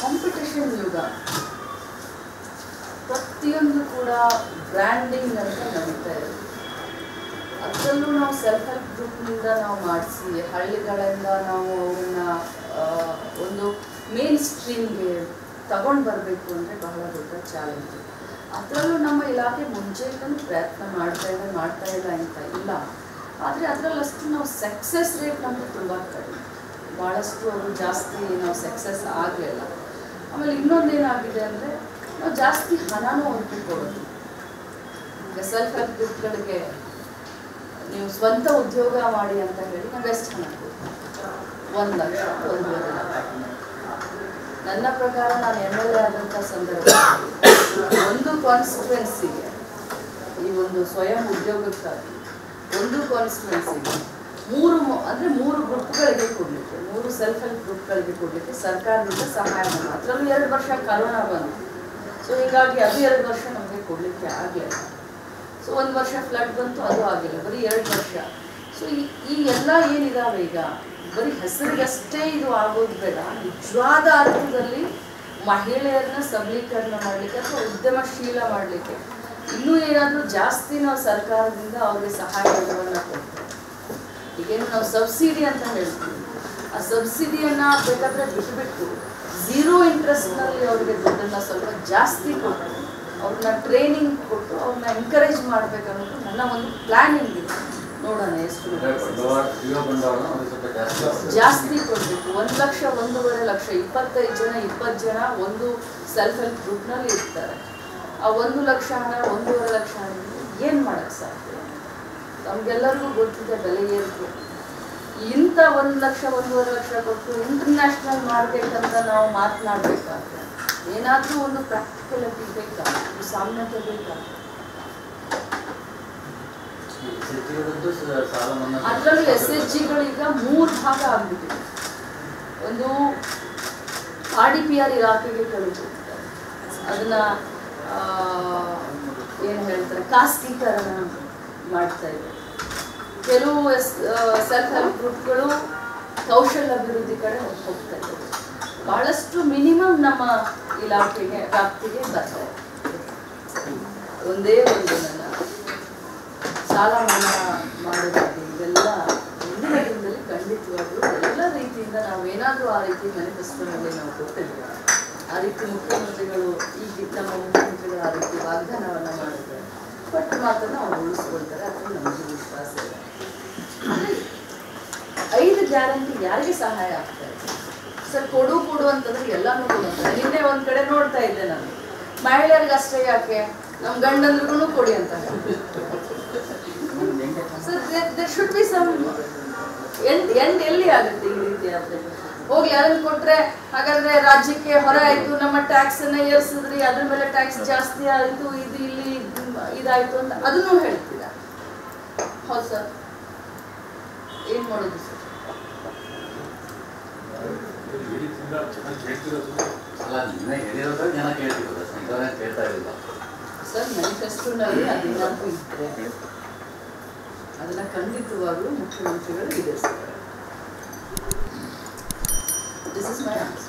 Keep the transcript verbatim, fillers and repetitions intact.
Competition ಯುಗ, ಪ್ರತಿಯೊಂದು ಕೂಡ ಬ್ರ್ಯಾಂಡಿಂಗ್ ಅಂತ ನಡೀತಾ ಇದೆ. ಅದರಲ್ಲೂ ನಾವು ಸೆಲ್ಫ್ ಹೆಲ್ಪ್ ಗ್ರೂಪ್ನಿಂದ ನಾವು ಮಾಡಿಸಿ ಹಳ್ಳಿಗಳಿಂದ ನಾವು ಅವನ್ನ ಒಂದು ಮೇನ್ ಸ್ಟ್ರೀಮ್ಗೆ ತಗೊಂಡು ಬರಬೇಕು ಅಂದರೆ ಬಹಳ ದೊಡ್ಡ ಚಾಲೆಂಜ್. ಅದರಲ್ಲೂ ನಮ್ಮ ಇಲಾಖೆ ಮುಂಚೆಯಿಂದಲೂ ಪ್ರಯತ್ನ ಮಾಡ್ತಾ ಇದೆ ಮಾಡ್ತಾ ಇಲ್ಲ ಅಂತ ಇಲ್ಲ. ಆದರೆ ಅದರಲ್ಲಷ್ಟು ನಾವು ಸಕ್ಸಸ್ ರೇಟ್ ನಮಗೆ ತುಂಬ ಕಡಿಮೆ, ಭಾಳಷ್ಟು ಅದು ಜಾಸ್ತಿ ನಾವು ಸಕ್ಸಸ್ ಆಗಲಿಲ್ಲ. ಆಮೇಲೆ ಇನ್ನೊಂದೇನಾಗಿದೆ ಅಂದರೆ ನಾವು ಜಾಸ್ತಿ ಹಣನೂ ಅವ್ರಿಗೆ ಕೊಡೋದು. ಈಗ ಸೆಲ್ಫ್ ಹೆಲ್ಪ್ ಗ್ರೂಪ್ಗಳಿಗೆ ನೀವು ಸ್ವಂತ ಉದ್ಯೋಗ ಮಾಡಿ ಅಂತ ಹೇಳಿ ನಾವು ಎಷ್ಟು ಹಣ ಕೊಡ್ತೀವಿ? ಒಂದು ಲಕ್ಷ ಒಂದೂವರೆ ಲಕ್ಷ. ನನ್ನ ಪ್ರಕಾರ ನಾನು ಎಮ್ ಎಲ್ ಎ ಆದಂಥ ಸಂದರ್ಭದಲ್ಲಿ ಒಂದು ಕಾನ್ಸ್ಟಿಟ್ಯುವೆನ್ಸಿಗೆ ಈ ಒಂದು ಸ್ವಯಂ ಉದ್ಯೋಗಕ್ಕಾಗಿ ಒಂದು ಕಾನ್ಸ್ಟಿಟ್ಯುವೆನ್ಸಿಗೆ ಮೂರು ಅಂದರೆ ಮೂರು ಗ್ರೂಪ್ಗಳಿಗೆ ಕೊಡಲಿಕ್ಕೆ, ಮೂರು ಸೆಲ್ಫ್ ಹೆಲ್ಪ್ ಗ್ರೂಪ್ಗಳಿಗೆ ಕೊಡಲಿಕ್ಕೆ ಸರ್ಕಾರದಿಂದ ಸಹಾಯ ಮಾಡಿ. ಅದರಲ್ಲೂ ಎರಡು ವರ್ಷ ಕರೋನಾ ಬಂತು. ಸೊ ಹೀಗಾಗಿ ಅದು ಎರಡು ವರ್ಷ ನಮಗೆ ಕೊಡಲಿಕ್ಕೆ ಆಗಲಿಲ್ಲ. ಸೊ ಒಂದು ವರ್ಷ ಫ್ಲಡ್ ಬಂತು, ಅದು ಆಗಿಲ್ಲ, ಬರೀ ಎರಡು ವರ್ಷ. ಸೊ ಈ ಈ ಎಲ್ಲ ಏನಿದಾವೆ ಈಗ ಬರೀ ಹೆಸರಿಗಷ್ಟೇ ಇದು ಆಗೋದು ಬೇಡ, ನಿಜವಾದ ಅರ್ಥದಲ್ಲಿ ಮಹಿಳೆಯರನ್ನ ಸಬಲೀಕರಣ ಮಾಡಲಿಕ್ಕೆ ಅಥವಾ ಉದ್ಯಮಶೀಲ ಮಾಡಲಿಕ್ಕೆ ಇನ್ನೂ ಏನಾದರೂ ಜಾಸ್ತಿ ನಾವು ಸರ್ಕಾರದಿಂದ ಅವ್ರಿಗೆ ಸಹಾಯಧನವನ್ನು ಕೊಡ್ತೇವೆ. ಈಗೇನು ನಾವು ಸಬ್ಸಿಡಿ ಅಂತ ಹೇಳ್ತೀವಿ, ಆ ಸಬ್ಸಿಡಿಯನ್ನು ಬೇಕಾದರೆ ಬಿಟ್ಟುಬಿಟ್ಟು ಝೀರೋ ಇಂಟ್ರೆಸ್ಟ್ನಲ್ಲಿ ಅವರಿಗೆ ದುಡ್ಡನ್ನು ಸ್ವಲ್ಪ ಜಾಸ್ತಿ ಕೊಟ್ಟು ಅವ್ರನ್ನ ಟ್ರೈನಿಂಗ್ ಕೊಟ್ಟು ಅವ್ರನ್ನ ಎಂಕರೇಜ್ ಮಾಡಬೇಕನ್ನೋದು ನನ್ನ ಒಂದು ಪ್ಲ್ಯಾನಿಂಗ್ ಇದೆ. ನೋಡೋಣ ಎಷ್ಟು ಜಾಸ್ತಿ ಕೊಡಬೇಕು. ಒಂದು ಲಕ್ಷ ಒಂದೂವರೆ ಲಕ್ಷ ಇಪ್ಪತ್ತೈದು ಜನ ಇಪ್ಪತ್ತು ಜನ ಒಂದು ಸೆಲ್ಫ್ ಹೆಲ್ಪ್ ಗ್ರೂಪ್ನಲ್ಲಿ ಇರ್ತಾರೆ. ಆ ಒಂದು ಲಕ್ಷ ಹಣ ಒಂದೂವರೆ ಲಕ್ಷ ಹಣ ಏನು ಮಾಡೋಕ್ಕೆ ಸಾಧ್ಯ? ನಮಗೆಲ್ಲರಿಗೂ ಗೊತ್ತಿದೆ ಬೆಲೆ ಏರಿಕೆ. ಇಂಥ ಒಂದು ಲಕ್ಷ ಒಂದೂವರೆ ಲಕ್ಷ ಕೊಟ್ಟು ಇಂಟರ್ನ್ಯಾಷನಲ್ ಮಾರ್ಕೆಟ್ ಅಂತ ನಾವು ಮಾತನಾಡಬೇಕಾದ್ರೆ ಏನಾದರೂ ಒಂದು ಪ್ರಾಕ್ಟಿಕಲಿಟಿ ಬೇಕಾ, ಸಾಮ್ಯತೆ ಬೇಕಾ? ಅದರಲ್ಲೂ ಎಸ್ ಎಚ್ ಜಿಗಳೀಗ ಮೂರು ಭಾಗ ಆಗ್ಬಿಟ್ಟಿದೆ. ಒಂದು ಆರ್ ಡಿ ಪಿ ಆರ್ ಇಲಾಖೆಗೆ ಕಳಿಸ್ತಾರೆ, ಅದನ್ನ ಏನು ಹೇಳ್ತಾರೆ ಖಾಸಗೀಕರಣ ಮಾಡ್ತಾ ಇದೆ. ಕೆಲವು ಎಸ್ ಸೆಲ್ಫ್ ಹೆಲ್ಪ್ ಗ್ರೂಪ್ಗಳು ಕೌಶಲ್ಯ ಅಭಿವೃದ್ಧಿ ಕಡೆ ಹೋಗ್ತಾ ಇದ್ದಾರೆ. ಬಹಳಷ್ಟು ಮಿನಿಮಮ್ ನಮ್ಮ ಇಲಾಖೆಗೆ ವ್ಯಾಪ್ತಿಗೆ ಬರ್ತಾರೆ. ಒಂದೇ ಒಂದು ನನ್ನ ಸಾಲ ಮನ್ನಾ ಮಾಡೋದಾಗಿ ಇದೆಲ್ಲ ಮುಂದಿನ ದಿನದಲ್ಲಿ ಖಂಡಿತವಾಗ್ಲೂ ಎಲ್ಲ ರೀತಿಯಿಂದ ನಾವೇನಾದರೂ ಆ ರೀತಿ ಮ್ಯಾನಿಫೆಸ್ಟೋನಲ್ಲಿ ನಾವು ಕೊಟ್ಟಿದ್ದೇವೆ. ಆ ರೀತಿ ಮುಖ್ಯಮಂತ್ರಿಗಳು ಈಗ ನಮ್ಮ ಮುಖ್ಯಮಂತ್ರಿಗಳು ಆ ರೀತಿ ವಾಗ್ದಾನವನ್ನು ಮಾಡಿದ್ದಾರೆ, ಬಟ್ ಮಾತನ್ನು ಅವ್ರು ಉಳಿಸ್ಕೊಳ್ತಾರೆ ಅಂತ ನಮಗೆ ವಿಶ್ವಾಸ ಇದೆ. ಐದು ಗ್ಯಾರಂಟಿ ಯಾರಿಗೆ ಸಹಾಯ ಆಗ್ತಾ ಇದೆ ಸರ್? ಕೊಡು ಕೊಡು ಅಂತಂದ್ರೆ ಎಲ್ಲಾನು ಕೊಡು ಅಂತಾರೆ. ನಿನ್ನೆ ಒಂದ್ ಕಡೆ ನೋಡ್ತಾ ಇದ್ದೆ ನಾನು, ಮಹಿಳೆಯರಿಗೆ ಅಷ್ಟೇ ಯಾಕೆ ನಮ್ಮ ಗಂಡಂದ್ರಿಗೂ ಕೊಡಿ ಅಂತ. Sir there should be some end end ಎಲ್ಲಿ ಆಗುತ್ತೆ ಈ ರೀತಿ ಆದ್ರೆ? ಹೋಗಿ ಅದನ್ನು ಕೊಟ್ರೆ ಹಾಗಾದ್ರೆ ರಾಜ್ಯಕ್ಕೆ ಹೊರ ಆಯ್ತು, ನಮ್ಮ ಟ್ಯಾಕ್ಸ್ ಅನ್ನ ಏರ್ಸಿದ್ರಿ, ಅದ್ರ ಮೇಲೆ ಟ್ಯಾಕ್ಸ್ ಜಾಸ್ತಿ ಆಯ್ತು, ಇದು ಇಲ್ಲಿ ಇದಾಯ್ತು ಅಂತ ಅದನ್ನು ಹೇಳ್ತೀರಾ? ಹೌದು ಸರ್, ಏನ್ ಮಾಡೋದು ಸರ್? ಸರ್ ಮ್ಯಾನಿಫೆಸ್ಟೋನಲ್ಲಿ ಅದೇನಾದ್ರೂ ಇದ್ರೆ ಅದನ್ನ ಖಂಡಿತವಾಗ್ಲೂ ಮುಖ್ಯಮಂತ್ರಿಗಳು ಈಡೇರಿಸ್ತಾರೆ. This is my answer.